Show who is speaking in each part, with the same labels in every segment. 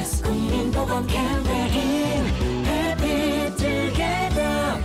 Speaker 1: EBS 국민보건 캠페인 Happy Together.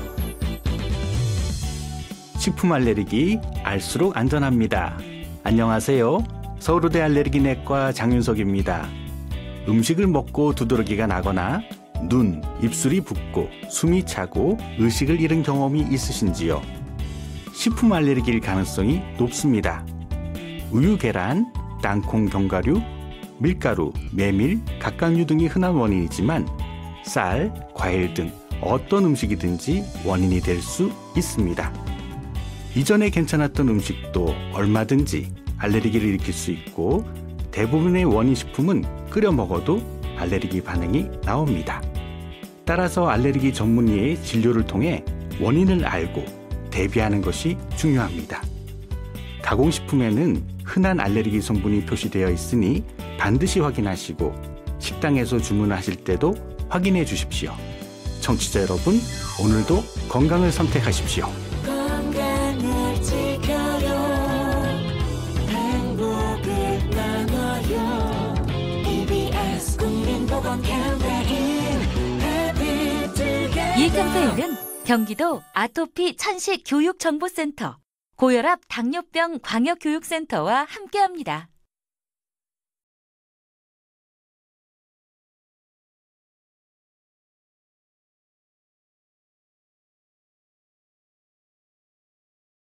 Speaker 2: 식품 알레르기 알수록 안전합니다. 안녕하세요. 서울대 알레르기내과 장윤석입니다. 음식을 먹고 두드러기가 나거나 눈, 입술이 붓고 숨이 차고 의식을 잃은 경험이 있으신지요? 식품 알레르기일 가능성이 높습니다. 우유, 계란, 땅콩, 견과류, 밀가루, 메밀, 각각류 등이 흔한 원인이지만 쌀, 과일 등 어떤 음식이든지 원인이 될 수 있습니다. 이전에 괜찮았던 음식도 얼마든지 알레르기를 일으킬 수 있고 대부분의 원인 식품은 끓여 먹어도 알레르기 반응이 나옵니다. 따라서 알레르기 전문의의 진료를 통해 원인을 알고 대비하는 것이 중요합니다. 가공식품에는 흔한 알레르기 성분이 표시되어 있으니 반드시 확인하시고 식당에서 주문하실 때도 확인해 주십시오. 청취자 여러분, 오늘도 건강을 선택하십시오.
Speaker 1: 건강을 지켜요. 행복을 나눠요. EBS 국민보건 캠페인 Happy Together.
Speaker 3: 이 캠페인은 경기도 아토피 천식 교육정보센터, 고혈압 당뇨병 광역교육센터와 함께합니다.